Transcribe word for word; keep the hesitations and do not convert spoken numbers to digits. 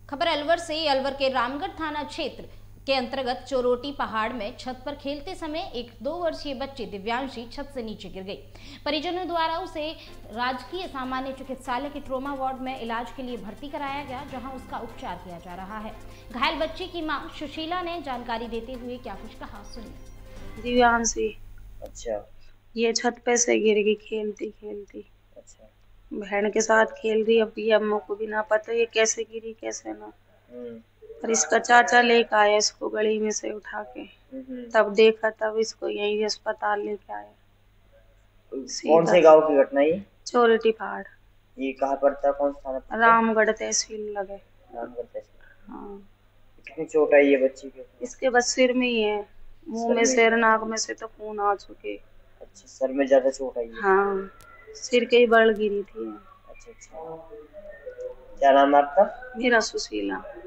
खबर अलवर से। अलवर के रामगढ़ थाना क्षेत्र के अंतर्गत चोरोटी पहाड़ में छत पर खेलते समय एक दो वर्षीय बच्ची दिव्यांशी छत से नीचे गिर गई। परिजनों द्वारा उसे राजकीय सामान्य चिकित्सालय के ट्रॉमा वार्ड में इलाज के लिए भर्ती कराया गया, जहां उसका उपचार किया जा रहा है। घायल बच्ची की मां सुशीला ने जानकारी देते हुए क्या कुछ कहा, सुनिए। दिव्यांशी अच्छा, ये छत पे से गिर गई खेलती खेलती। अच्छा। बहन के साथ खेल रही, अब ये अम्मों को भी ना पता ये कैसे गिरी कैसे ना। पर इसका चाचा लेके आया इसको गली में से उठा के, तब देखा, तब इसको यही अस्पताल लेके आया। कौन से गांव की घटना है? चोरोटी पहाड़। ये कहाँ पड़ता, कौन सा थाना पड़ता? रामगढ़ तहसील लगे। रामगढ़ तहसील। हाँ। कितनी चोट आई है बच्ची के? इसके बस सिर में ही है, मुंह में, सिर, नाक में से तो खून आ चुके। अच्छा, सर में ज्यादा चोट आई है? हाँ, सिर के ही बड़ गिरी थी। अच्छा अच्छा। क्या नाम है आपका? मेरा सुशीला।